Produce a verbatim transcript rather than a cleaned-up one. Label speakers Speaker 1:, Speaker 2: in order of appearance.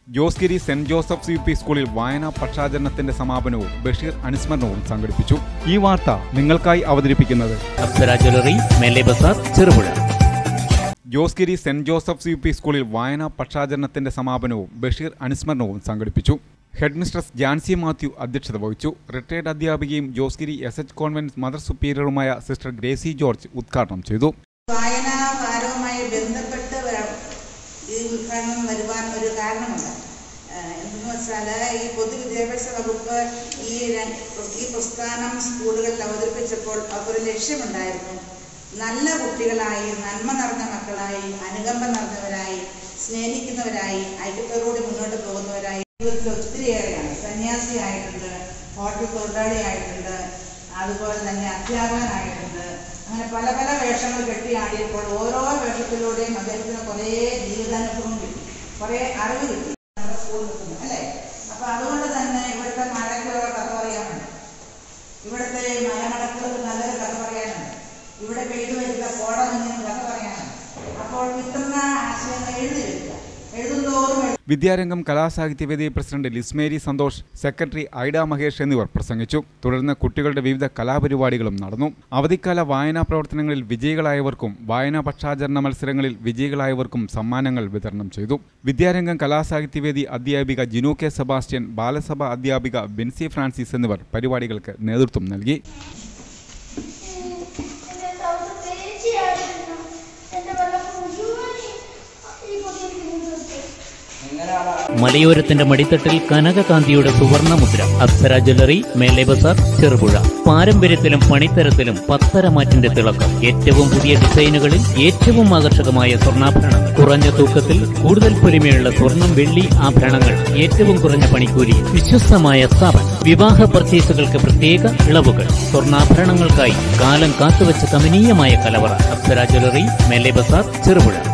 Speaker 1: Josegiri saint Joseph's U P സ്കൂളിൽ വായനാ പക്ഷാചരണത്തിന്റെ സമാപനവും ബഷീർ അനുസ്മരണവും സംഘടിപ്പിച്ചു. ഈ വാർത്ത നിങ്ങൾക്കായി അവതരിപ്പിക്കുന്നത്
Speaker 2: അപ്സര ജ്വല്ലറി, മേലെ ബസാർ, Cherupuzha.
Speaker 1: Josgiri saint Joseph's U P സ്കൂളിൽ വായനാ പക്ഷാചരണത്തിന്റെ സമാപനവും ബഷീർ അനുസ്മരണവും സംഘടിപ്പിച്ചു. ഹെഡ് മിസ്ട്രസ് ജാൻസി മാത്യു അധ്യക്ഷത വഹിച്ചു. റിട്ടയർഡ് അധ്യാപികയും Josgiri S H convent mother സുപ്പീരിയറുമായ സിസ്റ്റർ ഗ്രേസി ജോർജ് ഉദ്ഘാടനം ചെയ്തു.
Speaker 3: വായനാ ഭാരവുമായി ബന്ധപ്പെട്ട് ഈ ഉദ്ഘാടനം വരുവാൻ ഒരു കാരണമുണ്ട്. എന്തെന്ന് വെച്ചാൽ ഈ പൊതുവിദ്യാഭ്യാസ വകുപ്പ് ഈ ഈ പ്രസ്ഥാനം സ്കൂളുകളിൽ അവതരിപ്പിച്ചപ്പോൾ അവർക്കൊരു ലക്ഷ്യമുണ്ടായിരുന്നു. നല്ല കുട്ടികളായി, നന്മ നിറഞ്ഞ മക്കളായി, അനുകമ്പ നിറഞ്ഞവരായി, സ്നേഹിക്കുന്നവരായി, ഐക്യത്തോടുകൂടി മുന്നോട്ട് പോകുന്നവരായി ജീവിതത്തിൽ ഒത്തിരിയേറെയാണ്. സന്യാസിയായിട്ടുണ്ട്, ഹോട്ടൽ തൊഴിലാളിയായിട്ടുണ്ട്, അതുപോലെ തന്നെ അധ്യാപകനായിട്ടുണ്ട്. അങ്ങനെ പല പല വേഷങ്ങൾ കെട്ടിയാടിയപ്പോൾ ഓരോ വേഷത്തിലൂടെയും അദ്ദേഹത്തിന് കുറേ ജീവിതാനുഭവം കിട്ടി, കുറേ അറിവ് കിട്ടി. നമ്മുടെ സ്കൂളിൽ നിൽക്കുന്നു അല്ലേ? അപ്പൊ അതുകൊണ്ട് തന്നെ ഇവിടുത്തെ മഴയ്ക്കുള്ള കഥ പറയാനുണ്ട്, ഇവിടുത്തെ മലമടക്കുകൾക്ക് നല്ലൊരു കഥ പറയാനുണ്ട്, ഇവിടെ പെയ്തു വരുന്ന കോടമഞ്ഞിനും കഥ പറയാനുണ്ട്. അപ്പോൾ കിട്ടുന്ന ആശയങ്ങൾ എഴുതി വെക്കുക, എഴുതുന്തോറും.
Speaker 1: വിദ്യാരംഗം കലാസാഹിത്യവേദി പ്രസിഡന്റ് ലിസ്മേരി സന്തോഷ്, സെക്രട്ടറി ഐഡ മഹേഷ് എന്നിവർ പ്രസംഗിച്ചു. തുടർന്ന് കുട്ടികളുടെ വിവിധ കലാപരിപാടികളും നടന്നു. അവധിക്കാല വായനാ പ്രവർത്തനങ്ങളിൽ വിജയികളായവർക്കും വായനാ പക്ഷാചരണ മത്സരങ്ങളിൽ വിജയികളായവർക്കും സമ്മാനങ്ങൾ വിതരണം ചെയ്തു. വിദ്യാരംഗം കലാസാഹിത്യവേദി അധ്യാപിക ജിനു കെ സെബാസ്റ്റ്യൻ, ബാലസഭ അധ്യാപിക ബെൻസി ഫ്രാൻസിസ് എന്നിവർ പരിപാടികൾക്ക് നേതൃത്വം നൽകി.
Speaker 2: മലയോരത്തിന്റെ മടിത്തട്ടിൽ കനകകാന്തിയുടെ സുവർണമുദ്ര. അപ്സര ജ്വല്ലറി, മേലെ ബസാർ, ചെറുപുഴ. പാരമ്പര്യത്തിലും പണിത്തരത്തിലും പത്തരമാറ്റിന്റെ തിളക്കം. ഏറ്റവും പുതിയ ഡിസൈനുകളിൽ ഏറ്റവും ആകർഷകമായ സ്വർണ്ണാഭരണങ്ങൾ. കുറഞ്ഞ തൂക്കത്തിൽ കൂടുതൽ പൊലിമയുള്ള സ്വർണം, വെള്ളി ആഭരണങ്ങൾ. ഏറ്റവും കുറഞ്ഞ പണിക്കൂലി. വിശ്വസ്തമായ സ്ഥാപനം. വിവാഹ പർച്ചേസുകൾക്ക് പ്രത്യേക ഇളവുകൾ. സ്വർണ്ണാഭരണങ്ങൾക്കായി കാലം കാത്തുവച്ച കമനീയമായ കലവറ. അപ്സര ജ്വല്ലറി, മേലെ ബസാർ, ചെറുപുഴ.